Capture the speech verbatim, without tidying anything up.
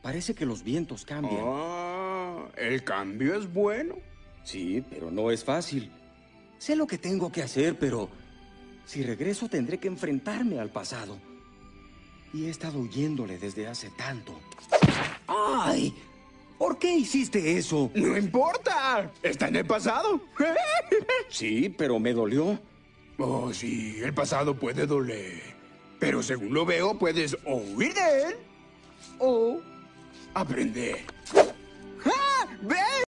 Parece que los vientos cambian. Ah, el cambio es bueno. Sí, pero no es fácil. Sé lo que tengo que hacer, pero si regreso tendré que enfrentarme al pasado. Y he estado huyéndole desde hace tanto. ¡Ay! ¿Por qué hiciste eso? No importa. Está en el pasado. Sí, pero me dolió. Oh, sí, el pasado puede doler. Pero según lo veo, puedes o huir de él o aprender. ¡Ah! ¡Ve!